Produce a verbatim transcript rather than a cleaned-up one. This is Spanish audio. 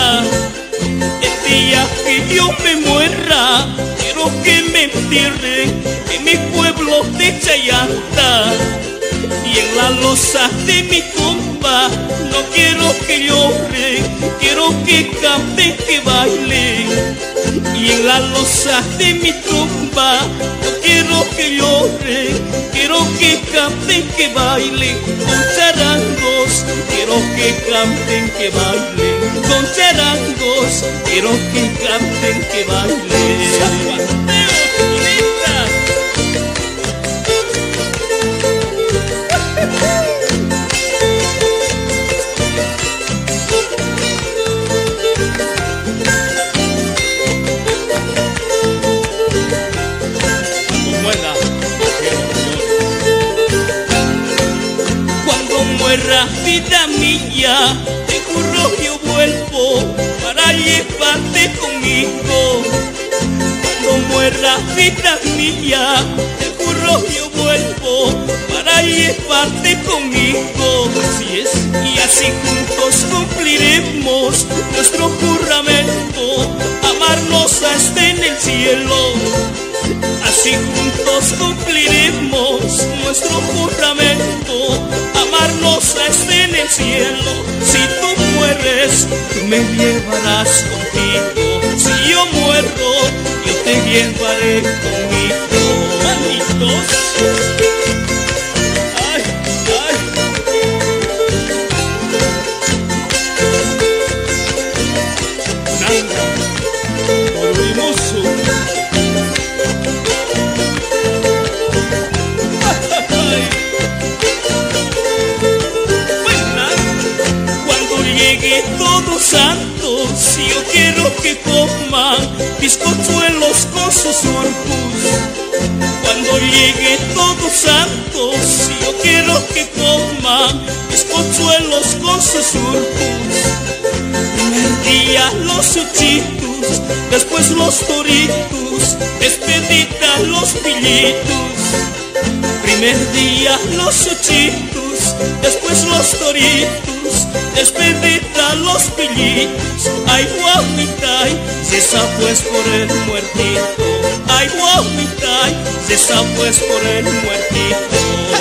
llanta. El día que yo me muera, quiero que me entierren en mi pueblo de Chayanta. Y en la losa de mi tumba no quiero que lloren, quiero que canten, que bailen. Y en la losa de mi tumba no quiero que lloren, quiero que canten, que bailen. Con charangos quiero que canten, que bailen. Con charangos quiero que canten, que bailen. Cuando muera vida mía, te juro yo vuelvo para llevarte conmigo. Cuando muera vida mía, te juro yo vuelvo para llevarte conmigo. Así es, y así juntos cumpliremos nuestro juramento, amarnos hasta en el cielo. Así juntos cumpliremos nuestro juramento, amarnos hasta en el cielo. Si tú mueres, tú me llevarás contigo. Si yo muero, yo te llevaré conmigo. Manitos. Ay, ay. Nanga, por hermoso. Llegue Todos Santos, yo quiero que coman bizcochuelos con sus surcos. Cuando llegue Todos Santos, yo quiero que coman bizcochuelos con sus surcos. Primer día los chuchitos, después los toritos, despedida los pillitos. Primer día los chuchitos, después los toritos, despedida los pillitos. Ay, guamitay, se sabe es por el muertito. Ay, guamitay, se sabe es por el muertito.